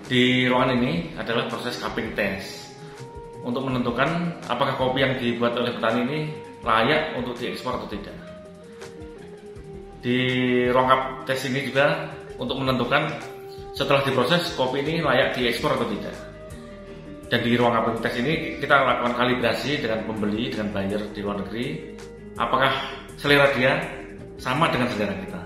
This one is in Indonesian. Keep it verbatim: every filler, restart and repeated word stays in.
Di ruangan ini adalah proses cupping test untuk menentukan apakah kopi yang dibuat oleh petani ini layak untuk diekspor atau tidak. Di ruang cup test ini juga untuk menentukan setelah diproses kopi ini layak diekspor atau tidak. Dan di ruang cupping test ini kita lakukan kalibrasi dengan pembeli, dengan buyer di luar negeri, apakah selera dia sama dengan selera kita.